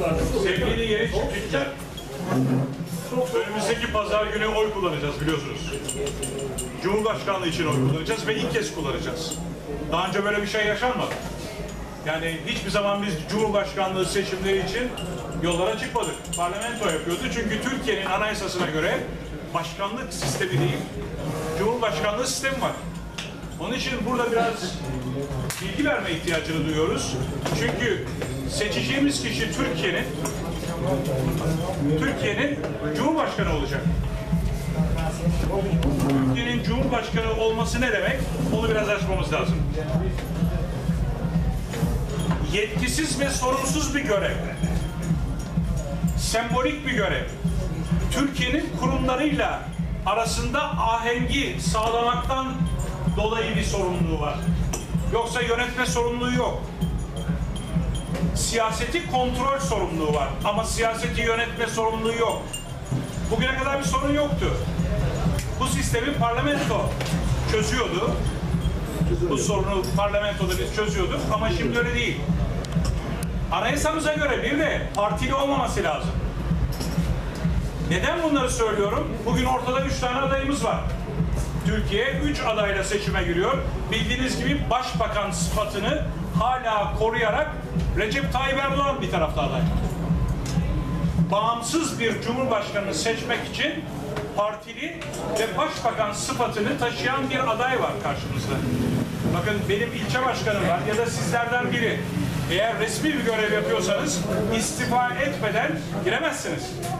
Sevgili yeni çiftlikler, önümüzdeki pazar günü oy kullanacağız biliyorsunuz. Cumhurbaşkanlığı için oy kullanacağız ve ilk kez kullanacağız. Daha önce böyle bir şey yaşanmadı. Yani hiçbir zaman biz Cumhurbaşkanlığı seçimleri için yollara çıkmadık. Parlamento yapıyordu çünkü Türkiye'nin anayasasına göre başkanlık sistemi değil, Cumhurbaşkanlığı sistemi var. Onun için burada biraz bilgi verme ihtiyacını duyuyoruz. Çünkü seçeceğimiz kişi Türkiye'nin Cumhurbaşkanı olacak. Türkiye'nin Cumhurbaşkanı olması ne demek? Onu biraz açmamız lazım. Yetkisiz ve sorumsuz bir görev. Sembolik bir görev. Türkiye'nin kurumlarıyla arasında ahengi sağlamaktan dolayı bir sorumluluğu var. Yoksa yönetme sorumluluğu yok. Siyaseti kontrol sorumluluğu var ama siyaseti yönetme sorumluluğu yok. Bugüne kadar bir sorun yoktu. Bu sistemi parlamento çözüyordu. Bu sorunu parlamentoda biz çözüyorduk ama şimdi öyle değil. Anayasamıza göre bir de partili olmaması lazım. Neden bunları söylüyorum? Bugün ortada 3 tane adayımız var. Türkiye 3 adayla seçime giriyor. Bildiğiniz gibi başbakan sıfatını hala koruyarak Recep Tayyip Erdoğan bir tarafta aday. Bağımsız bir cumhurbaşkanını seçmek için partili ve başbakan sıfatını taşıyan bir aday var karşımızda. Bakın benim ilçe başkanım var ya da sizlerden biri. Eğer resmi bir görev yapıyorsanız istifa etmeden giremezsiniz.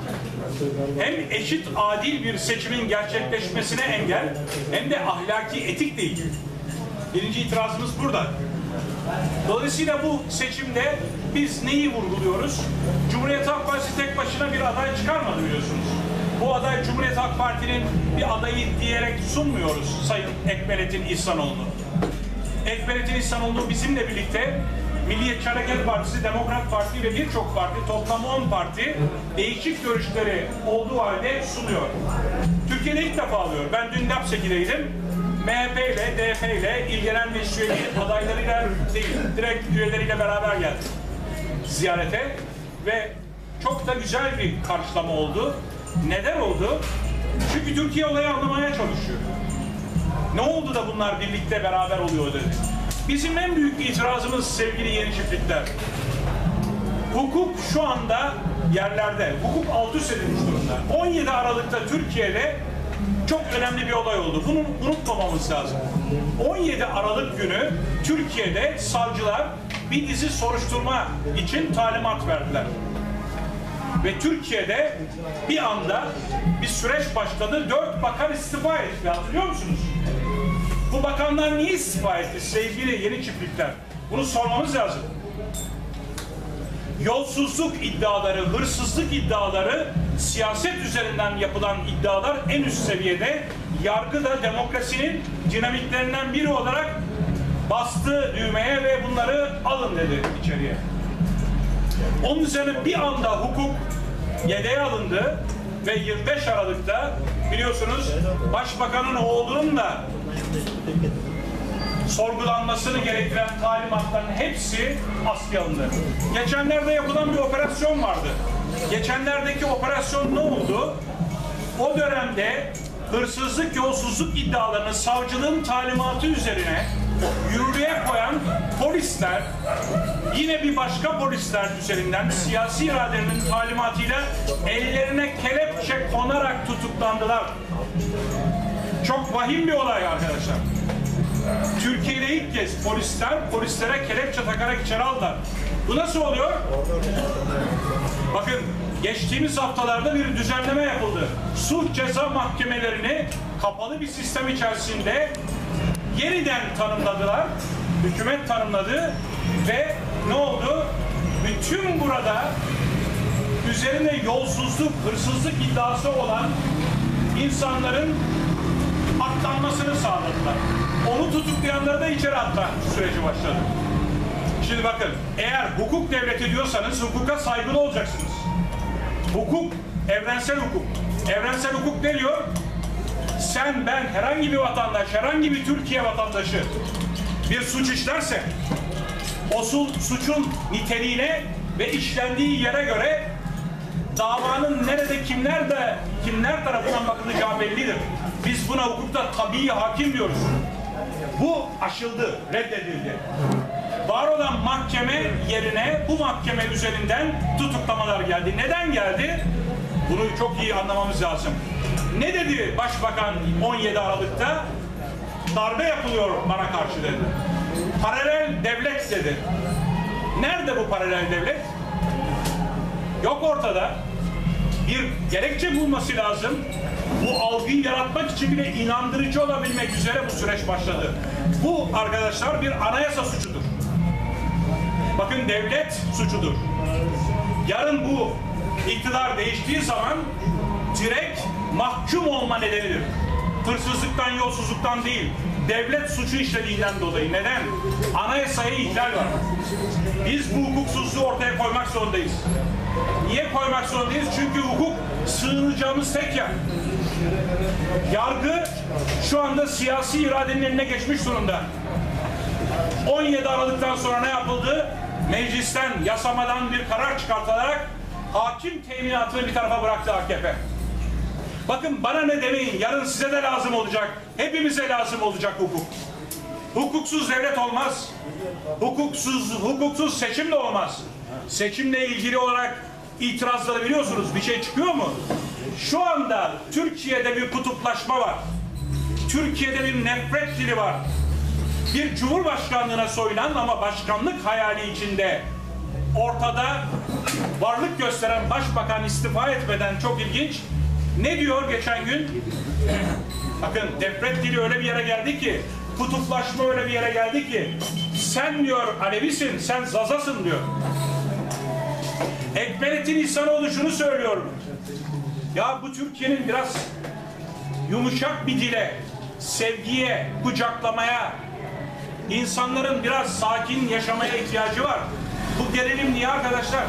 Hem eşit, adil bir seçimin gerçekleşmesine engel, hem de ahlaki, etik değil. Birinci itirazımız burada. Dolayısıyla bu seçimde biz neyi vurguluyoruz? Cumhuriyet Halk Partisi tek başına bir aday çıkarmadı biliyorsunuz. Bu aday Cumhuriyet Halk Parti'nin bir adayı diyerek sunmuyoruz Sayın Ekmelettin İhsanoğlu'nu. Ekmelettin İhsanoğlu bizimle birlikte Milliyetçi Hareket Partisi, Demokrat Parti ve birçok parti, toplam 10 parti değişik görüşleri olduğu halde sunuyor. Türkiye'de ilk defa alıyor. Ben dün Lapseki'deydim. MHP ile, DP ile, İl Genel Meclis üyeliği adaylarıyla değil, direkt üyeleriyle beraber geldim ziyarete ve çok da güzel bir karşılama oldu. Neden oldu? Çünkü Türkiye olayı anlamaya çalışıyor. Ne oldu da bunlar birlikte beraber oluyor dedi. Bizim en büyük itirazımız sevgili yeni çiftlikler. Hukuk şu anda yerlerde. Hukuk alt üst edilmiş durumda. 17 Aralık'ta Türkiye'de çok önemli bir olay oldu. Bunu unutmamamız lazım. 17 Aralık günü Türkiye'de savcılar bir dizi soruşturma için talimat verdiler. Ve Türkiye'de bir anda bir süreç başladı. 4 bakan istifa etti. Hatırlıyor musunuz? Bu bakanlar niye istifa etti sevgili yeni çiftlikler? Bunu sormamız lazım. Yolsuzluk iddiaları, hırsızlık iddiaları, siyaset üzerinden yapılan iddialar en üst seviyede. Yargı da demokrasinin dinamiklerinden biri olarak bastı düğmeye ve bunları alın dedi içeriye. Onun üzerine bir anda hukuk yedeğe alındı ve 25 Aralık'ta biliyorsunuz Başbakanın oğlunun da sorgulanmasını gerektiren talimatların hepsi askıya alındı. Geçenlerde yapılan bir operasyon vardı. Geçenlerdeki operasyon ne oldu? O dönemde hırsızlık, yolsuzluk iddialarını savcılığın talimatı üzerine yürürlüğe koyan polisler yine bir başka polisler üzerinden siyasi iradelerinin talimatıyla ellerine kelepçe konarak tutuklandılar. Çok vahim bir olay arkadaşlar. Türkiye'de ilk kez polisler polislere kelepçe takarak içeri aldılar. Bu nasıl oluyor? Bakın geçtiğimiz haftalarda bir düzenleme yapıldı. Suç ceza mahkemelerini kapalı bir sistem içerisinde yeniden tanımladılar. Hükümet tanımladı ve ne oldu? Bütün burada üzerine yolsuzluk, hırsızlık iddiası olan insanların aklanmasını sağladılar. Onu tutuklayanları da içeri atma süreci başladı. Şimdi bakın, eğer hukuk devleti diyorsanız hukuka saygılı olacaksınız. Hukuk, evrensel hukuk. Evrensel hukuk ne diyor? Sen, ben, herhangi bir vatandaş, herhangi bir Türkiye vatandaşı bir suç işlerse o suçun niteliğine ve işlendiği yere göre davanın nerede kimler tarafından bakılacağı bellidir. Biz buna hukukta tabii hakim diyoruz. Bu aşıldı, reddedildi. Var olan mahkeme yerine bu mahkeme üzerinden tutuklamalar geldi. Neden geldi? Bunu çok iyi anlamamız lazım. Ne dedi Başbakan 17 Aralık'ta? Darbe yapılıyor bana karşı dedi. Paralel devlet dedi. Nerede bu paralel devlet? Yok ortada. Bir gerekçe bulması lazım. Bu algıyı yaratmak için bile inandırıcı olabilmek üzere bu süreç başladı. Bu arkadaşlar bir anayasa suçudur. Bakın devlet suçudur. Yarın bu iktidar değiştiği zaman direkt mahkum olma nedenidir. Hırsızlıktan, yolsuzluktan değil, devlet suçu işlediğinden dolayı. Neden? Anayasaya ihlal var. Biz bu hukuksuzluğu ortaya koymak zorundayız. Niye koymak zorundayız? Çünkü hukuk sığınacağımız tek yer. Yargı şu anda siyasi iradenin eline geçmiş durumda. 17 Aralık'tan sonra ne yapıldı? Meclisten, yasamadan bir karar çıkartılarak hakim teminatını bir tarafa bıraktı AKP. Bakın bana ne demeyin, yarın size de lazım olacak, hepimize lazım olacak hukuk. Hukuksuz devlet olmaz. Hukuksuz seçim de olmaz. Seçimle ilgili olarak itirazları biliyorsunuz, bir şey çıkıyor mu? Şu anda Türkiye'de bir kutuplaşma var. Türkiye'de bir nefret dili var. Bir cumhurbaşkanlığına soyulan ama başkanlık hayali içinde ortada varlık gösteren başbakan istifa etmeden, çok ilginç. Ne diyor geçen gün? Bakın nefret dili öyle bir yere geldi ki, kutuplaşma öyle bir yere geldi ki, sen diyor Alevisin, sen Zazasın diyor. Ekmelettin İhsanoğlu şunu söylüyor. Ya bu Türkiye'nin biraz yumuşak bir dile, sevgiye, kucaklamaya, insanların biraz sakin yaşamaya ihtiyacı var. Bu gerilim niye arkadaşlar?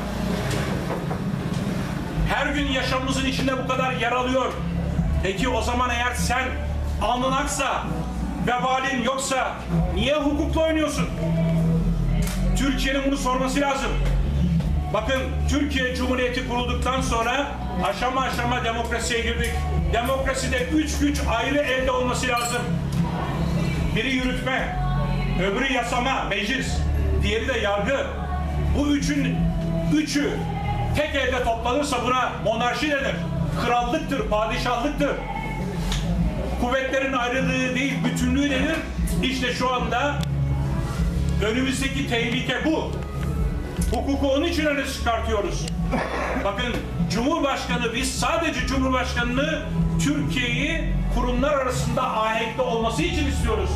Her gün yaşamımızın içinde bu kadar yer alıyor. Peki o zaman eğer sen alnın aksa, vebalin yoksa niye hukukla oynuyorsun? Türkiye'nin bunu sorması lazım. Bakın Türkiye Cumhuriyeti kurulduktan sonra aşama aşama demokrasiye girdik. Demokraside 3 güç ayrı elde olması lazım. Biri yürütme, öbürü yasama, meclis, diğeri de yargı. Bu üçü tek elde toplanırsa buna monarşi denir. Krallıktır, padişahlıktır. Kuvvetlerin ayrılığı değil, bütünlüğü denir. İşte şu anda önümüzdeki tehlike bu. Hukuku onun için öne çıkartıyoruz. Bakın Cumhurbaşkanı, biz sadece Cumhurbaşkanı'nı Türkiye'yi kurumlar arasında ahenkli olması için istiyoruz.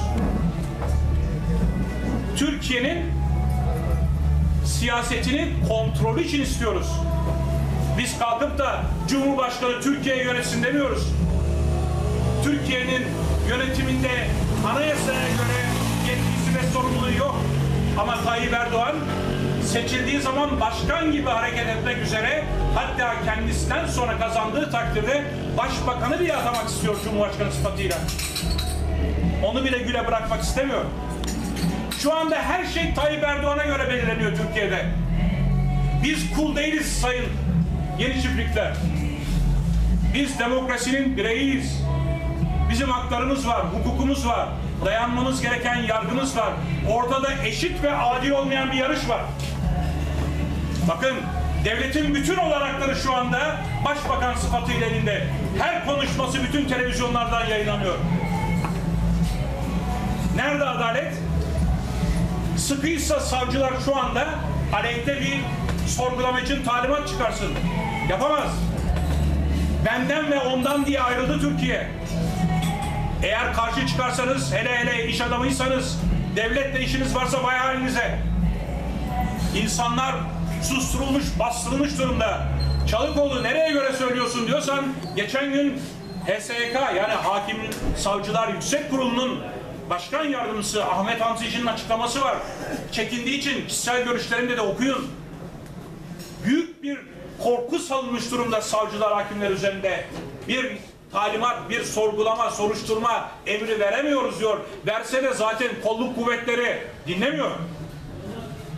Türkiye'nin siyasetini kontrolü için istiyoruz. Biz kalkıp da Cumhurbaşkanı Türkiye'yi yönetsin demiyoruz. Türkiye'nin yönetiminde anayasaya göre yetkisi ve sorumluluğu yok. Ama Tayyip Erdoğan seçildiği zaman başkan gibi hareket etmek üzere, hatta kendisinden sonra kazandığı takdirde başbakanı bile atamak istiyor Cumhurbaşkanı sıfatıyla. Onu bile güle bırakmak istemiyor. Şu anda her şey Tayyip Erdoğan'a göre belirleniyor Türkiye'de. Biz kul değiliz sayın yeni çiftlikler. Biz demokrasinin bireyiyiz. Bizim haklarımız var, hukukumuz var. Dayanmamız gereken yargımız var. Ortada eşit ve adil olmayan bir yarış var. Bakın devletin bütün olanakları şu anda başbakan sıfatıyla elinde. Her konuşması bütün televizyonlardan yayınlanıyor. Nerede adalet? Sıkıysa savcılar şu anda aleyhte bir sorgulama için talimat çıkarsın. Yapamaz. Benden ve ondan diye ayrıldı Türkiye. Eğer karşı çıkarsanız, hele iş adamıysanız, devletle işiniz varsa vay halinize. İnsanlar susturulmuş, bastırılmış durumda. Çalıkoğlu nereye göre söylüyorsun diyorsan, geçen gün HSYK yani Hakim Savcılar Yüksek Kurulu'nun Başkan Yardımcısı Ahmet Hamzici'nin açıklaması var. Çekindiği için kişisel görüşlerini de okuyun. Büyük bir korku salınmış durumda savcılar, hakimler üzerinde. Bir talimat, bir sorgulama, soruşturma emri veremiyoruz diyor. Verse de zaten kolluk kuvvetleri dinlemiyor.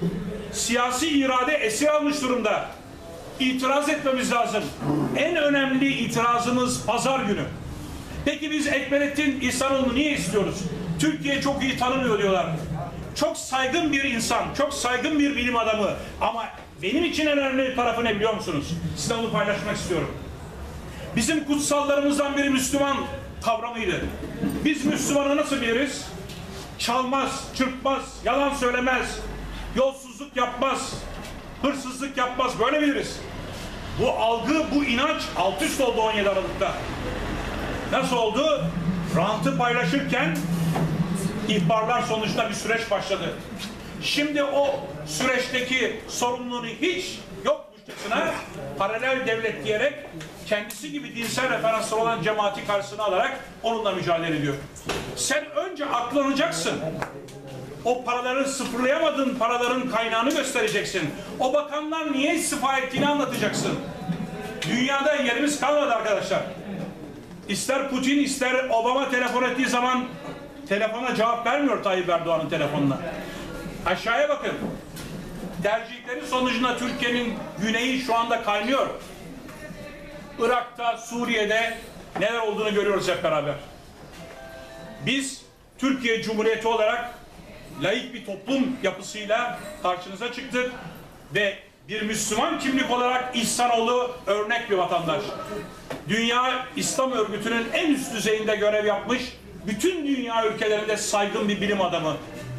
siyasi irade esir almış durumda. İtiraz etmemiz lazım. En önemli itirazımız pazar günü. Peki biz Ekmelettin İhsanoğlu'nu niye istiyoruz? Türkiye çok iyi tanımıyor diyorlar. Çok saygın bir insan, çok saygın bir bilim adamı. Ama benim için en önemli tarafı ne biliyor musunuz? Sizinle onu paylaşmak istiyorum. Bizim kutsallarımızdan biri Müslüman kavramıydı. Biz Müslümanı nasıl biliriz? Çalmaz, çırpmaz, yalan söylemez, yolsuzluk yapmaz, hırsızlık yapmaz, böyle biliriz. Bu algı, bu inanç alt üst oldu 17 Aralık'ta. Nasıl oldu? Rantı paylaşırken ihbarlar sonucunda bir süreç başladı. Şimdi o süreçteki sorumluluğunu hiç yokmuşçasına paralel devlet diyerek kendisi gibi dinsel referansları olan cemaati karşısına alarak onunla mücadele ediyor. Sen önce aklanacaksın. O paraları sıfırlayamadığın paraların kaynağını göstereceksin. O bakanlar niye istifa ettiğini anlatacaksın. Dünyada yerimiz kalmadı arkadaşlar. İster Putin ister Obama telefon ettiği zaman telefona cevap vermiyor Tayyip Erdoğan'ın telefonuna. Aşağıya bakın. Tercihlerin sonucunda Türkiye'nin güneyi şu anda kaynıyor. Irak'ta, Suriye'de neler olduğunu görüyoruz hep beraber. Biz Türkiye Cumhuriyeti olarak laik bir toplum yapısıyla karşınıza çıktık ve bir Müslüman kimlik olarak İhsanoğlu örnek bir vatandaş. Dünya İslam Örgütü'nün en üst düzeyinde görev yapmış, bütün dünya ülkelerinde saygın bir bilim adamı.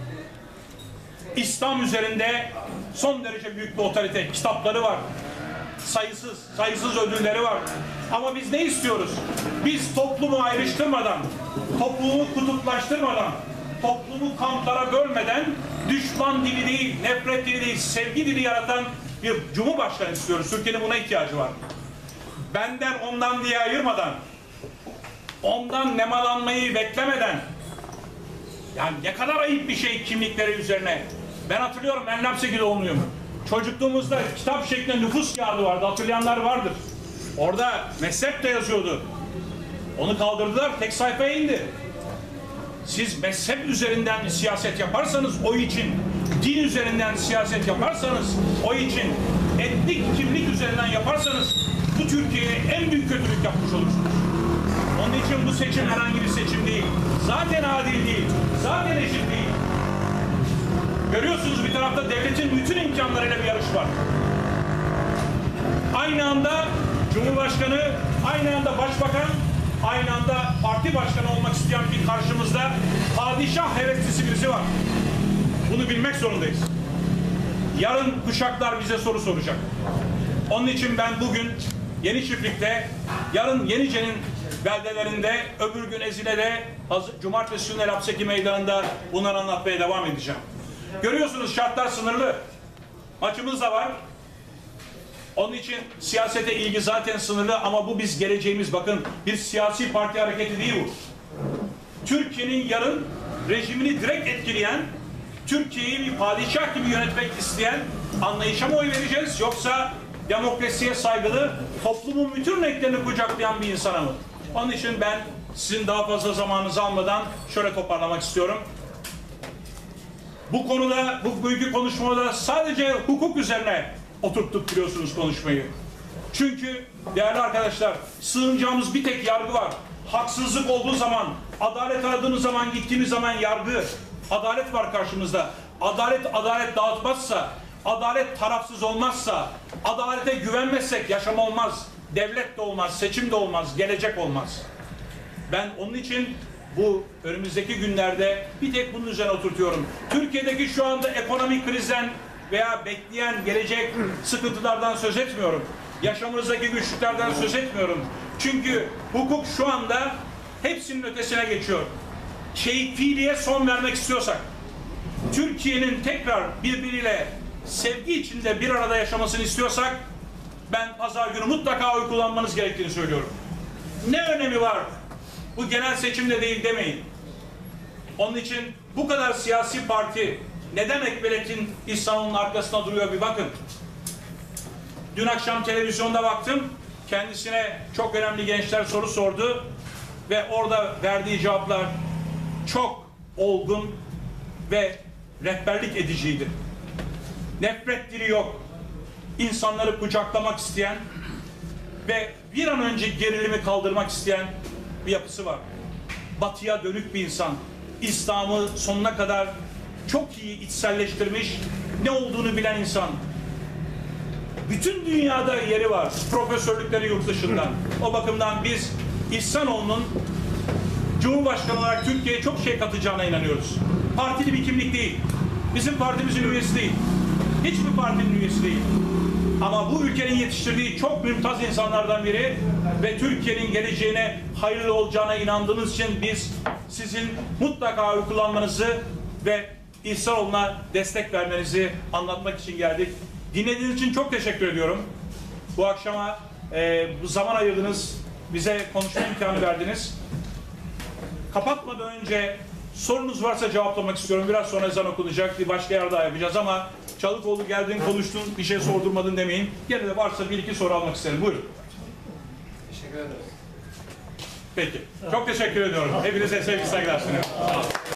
İslam üzerinde son derece büyük bir otorite, kitapları var. Sayısız ödülleri var. Ama biz ne istiyoruz? Biz toplumu ayrıştırmadan, toplumu kutuplaştırmadan, toplumu kamplara bölmeden düşman dili değil, nefret dili değil, sevgi dili yaratan bir cumhurbaşkanı istiyoruz. Türkiye'nin buna ihtiyacı var. Benden ondan diye ayırmadan, ondan nemalanmayı beklemeden, yani ne kadar ayıp bir şey kimlikleri üzerine. Ben hatırlıyorum, ben Lapseki doğumluyum. Çocukluğumuzda kitap şeklinde nüfus kağıdı vardı, hatırlayanlar vardır. Orada mezhep de yazıyordu. Onu kaldırdılar, tek sayfaya indi. Siz mezhep üzerinden siyaset yaparsanız o için, din üzerinden siyaset yaparsanız o için, etnik kimlik üzerinden yaparsanız bu Türkiye'ye en büyük kötülük yapmış olursunuz. Onun için bu seçim herhangi bir seçim değil. Zaten adil değil, zaten eşit değil. Görüyorsunuz bir tarafta devletin bütün imkanlarıyla bir yarış var. Aynı anda Cumhurbaşkanı, aynı anda Başbakan, aynı anda parti başkanı olmak isteyen bir karşımızda padişah heveslisi birisi var. Bunu bilmek zorundayız. Yarın kuşaklar bize soru soracak. Onun için ben bugün Yeni Çiftlik'te, yarın Yenice'nin beldelerinde, öbür gün Ezine'de, cumartesi günü Lapseki Meydanı'nda bunları anlatmaya devam edeceğim. Görüyorsunuz şartlar sınırlı. Maçımız da var. Onun için siyasete ilgi zaten sınırlı ama bu biz geleceğimiz, bakın bir siyasi parti hareketi değil bu. Türkiye'nin yarın rejimini direkt etkileyen, Türkiye'yi bir padişah gibi yönetmek isteyen anlayışa mı oy vereceğiz, yoksa demokrasiye saygılı, toplumun bütün renklerini kucaklayan bir insana mı? Onun için ben sizin daha fazla zamanınızı almadan şöyle toparlamak istiyorum. Bu konuda, bu bugünkü konuşmada sadece hukuk üzerine oturttuk biliyorsunuz konuşmayı. Çünkü değerli arkadaşlar, sığınacağımız bir tek yargı var. Haksızlık olduğu zaman, adalet aradığımız zaman, gittiğimiz zaman yargı, adalet var karşımızda. Adalet dağıtmazsa, adalet tarafsız olmazsa, adalete güvenmezsek yaşam olmaz, devlet de olmaz, seçim de olmaz, gelecek olmaz. Ben onun için bu önümüzdeki günlerde bir tek bunun üzerine oturtuyorum. Türkiye'deki şu anda ekonomik krizden veya bekleyen gelecek sıkıntılardan söz etmiyorum. Yaşamımızdaki güçlüklerden söz etmiyorum. Çünkü hukuk şu anda hepsinin ötesine geçiyor. Keyfiliğe son vermek istiyorsak, Türkiye'nin tekrar birbiriyle sevgi içinde bir arada yaşamasını istiyorsak, ben pazar günü mutlaka oy kullanmanız gerektiğini söylüyorum. Ne önemi var? Bu genel seçimde değil demeyin. Onun için bu kadar siyasi parti neden Ekmelettin İhsanoğlu'nun arkasında duruyor bir bakın. Dün akşam televizyonda baktım. Kendisine çok önemli gençler soru sordu. Ve orada verdiği cevaplar çok olgun ve rehberlik ediciydi. nefret dili yok. İnsanları kucaklamak isteyen ve bir an önce gerilimi kaldırmak isteyen bir yapısı var. Batıya dönük bir insan. İslam'ı sonuna kadar çok iyi içselleştirmiş, ne olduğunu bilen insan. Bütün dünyada yeri var. Profesörlükleri yurt dışında. O bakımdan biz İhsanoğlu'nun Cumhurbaşkanı olarak Türkiye'ye çok şey katacağına inanıyoruz. Partili bir kimlik değil. Bizim partimizin üyesi değil. Hiçbir partinin üyesi değil. Ama bu ülkenin yetiştirdiği çok mümtaz insanlardan biri ve Türkiye'nin geleceğine hayırlı olacağına inandığınız için biz sizin mutlaka oy kullanmanızı ve İhsanoğlu'na destek vermenizi anlatmak için geldik. Dinlediğiniz için çok teşekkür ediyorum. Bu akşama bu zaman ayırdınız, bize konuşma imkanı verdiniz. Kapatmadan önce sorunuz varsa cevaplamak istiyorum. Biraz sonra ezan okunacak, bir başka yer daha yapacağız ama Çalıkoğlu geldin, konuştun, bir şey sordurmadın demeyin. Gene de varsa bir iki soru almak isterim. Buyurun. Teşekkür ederiz. Peki. Çok teşekkür ediyorum. Hepinize sevgi saygılar sunuyorum.